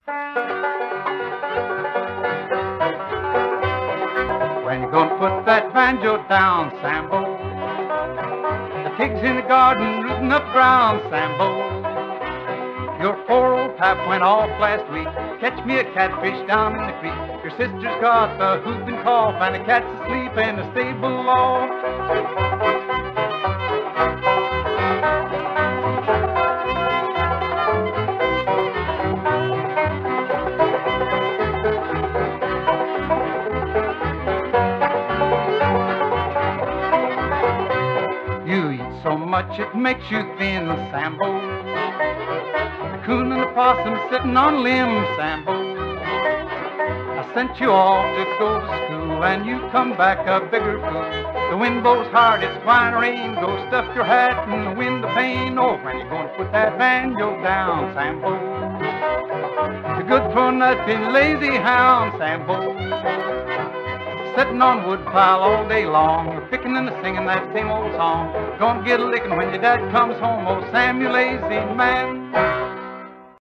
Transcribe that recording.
When you gonna put that banjo down, Sambo? The pigs in the garden rooting up ground, Sambo. Your poor old pipe went off last week. Catch me a catfish down in the creek. Your sister's got the whooping cough, and the cat's asleep in the stable loft. You eat so much it makes you thin, Sambo. The coon and the possum sitting on limbs, Sambo. I sent you off to go to school, and you come back a bigger fool. The wind blows hard, it's fine rain. Go stuff your hat and win the pain. Oh, when you gonna put that banjo down, Sambo? You're good for nothing, lazy hound, Sambo. Sitting on woodpile all day long, picking and singing that same old song. Gonna get a licking when your dad comes home, oh Sam, you lazy man.